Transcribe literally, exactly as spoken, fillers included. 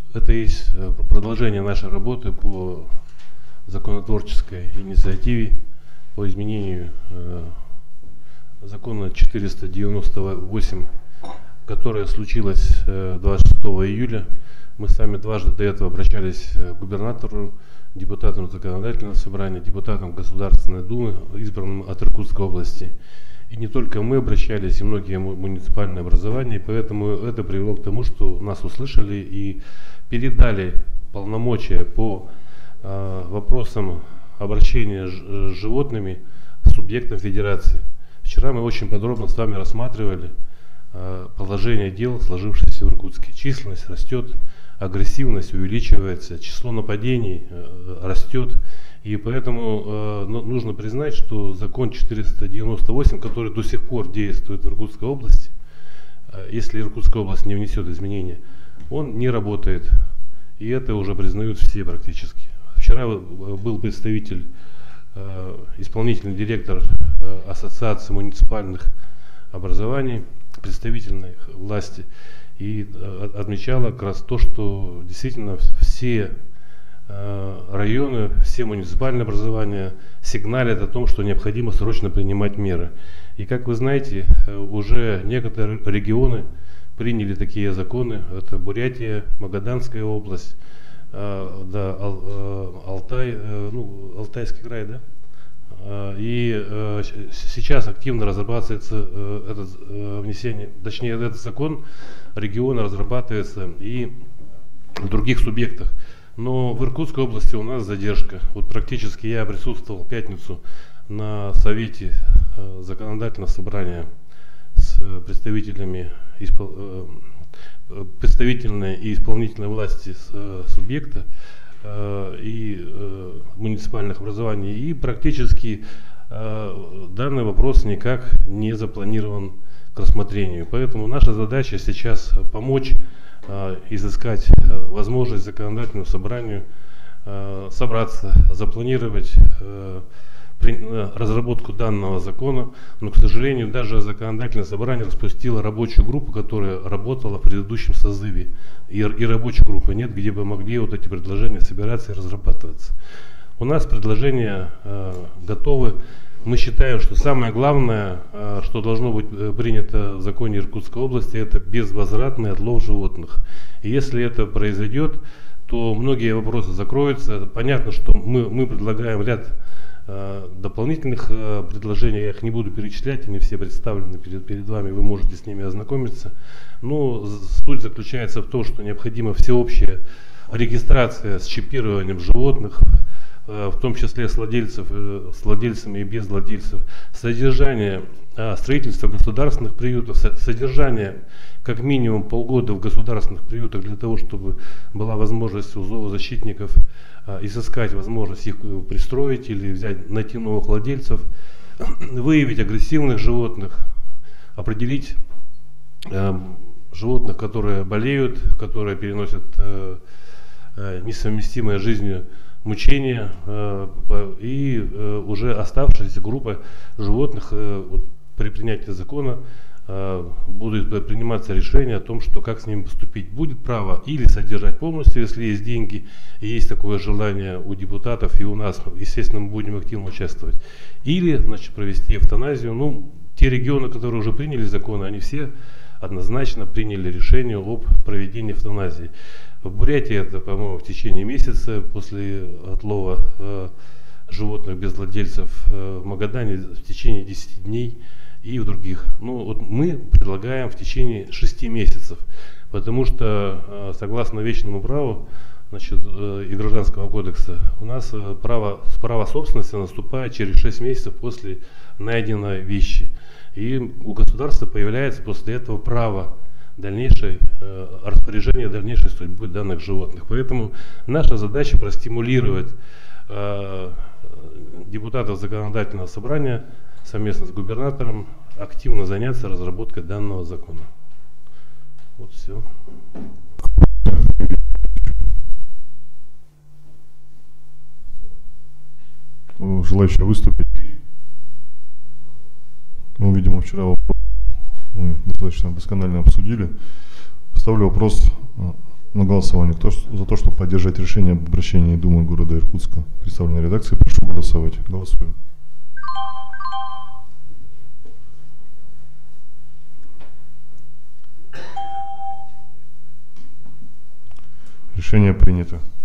Это есть продолжение нашей работы по законотворческой инициативе по изменению э, закона четыреста девяносто восемь, которое случилось э, двадцать шестого июля. Мы сами дважды до этого обращались к губернатору, депутатам законодательного собрания, депутатам Государственной Думы, избранным от Иркутской области. И не только мы обращались, и многие муниципальные образования, и поэтому это привело к тому, что нас услышали и передали полномочия по э, вопросам обращения с животными субъектам федерации. Вчера мы очень подробно с вами рассматривали э, положение дел, сложившееся в Иркутске. Численность растет, агрессивность увеличивается, число нападений э, растет. И поэтому э, нужно признать, что закон четыреста девяносто восемь, который до сих пор действует в Иркутской области, э, если Иркутская область не внесет изменения, он не работает. И это уже признают все практически. Вчера был представитель, э, исполнительный директор э, Ассоциации муниципальных образований, представительной власти, и э, отмечала как раз то, что действительно все районы, все муниципальные образования сигналят о том, что необходимо срочно принимать меры. И как вы знаете, уже некоторые регионы приняли такие законы. Это Бурятия, Магаданская область, да, Алтай, ну, Алтайский край, да? И сейчас активно разрабатывается это внесение, точнее этот закон региона разрабатывается и в других субъектах. Но в Иркутской области у нас задержка. Вот практически я присутствовал в пятницу на совете э, законодательного собрания с представителями испол, э, представительной и исполнительной власти с, э, субъекта э, и э, муниципальных образований. И практически э, данный вопрос никак не запланирован к рассмотрению. Поэтому наша задача сейчас помочь изыскать возможность законодательному собранию э, собраться, запланировать э, при, э, разработку данного закона. Но, к сожалению, даже законодательное собрание распустило рабочую группу, которая работала в предыдущем созыве. И, и рабочей группы нет, где бы могли вот эти предложения собираться и разрабатываться. У нас предложения э, готовы. Мы считаем, что самое главное, что должно быть принято в законе Иркутской области, это безвозвратный отлов животных. И если это произойдет, то многие вопросы закроются. Понятно, что мы, мы предлагаем ряд дополнительных предложений, я их не буду перечислять, они все представлены перед, перед вами, вы можете с ними ознакомиться. Но суть заключается в том, что необходима всеобщая регистрация с чипированием животных, в том числе с, владельцев, с владельцами и без владельцев, содержание строительства государственных приютов, содержание как минимум полгода в государственных приютах для того, чтобы была возможность у зоозащитников изыскать возможность их пристроить или взять, найти новых владельцев, выявить агрессивных животных, определить э, животных, которые болеют, которые переносят э, э, несовместимое с жизнью мучения, и уже оставшаяся группа животных при принятии закона будет приниматься решение о том, что как с ними поступить. Будет право или содержать полностью, если есть деньги и есть такое желание у депутатов и у нас, естественно, мы будем активно участвовать, или, значит, провести эвтаназию. Ну, те регионы, которые уже приняли законы, они все однозначно приняли решение об проведении эвтаназии. В Бурятии это, по-моему, в течение месяца после отлова э, животных без владельцев, э, в Магадане в течение десяти дней и в других. Ну, вот мы предлагаем в течение шести месяцев, потому что э, согласно вечному праву, значит, э, и Гражданского кодекса, у нас э, право, право собственности наступает через шесть месяцев после найденной вещи. И у государства появляется после этого право дальнейшее э, распоряжение дальнейшей судьбы данных животных. Поэтому наша задача простимулировать э, депутатов законодательного собрания совместно с губернатором активно заняться разработкой данного закона. Вот все. Желающие выступить? Ну, видимо, вчера вопрос мы достаточно досконально обсудили. Ставлю вопрос На голосование. Кто ж- за то, чтобы поддержать решение об обращении Думы города Иркутска, представленной редакции, прошу голосовать. Голосуем. Решение принято.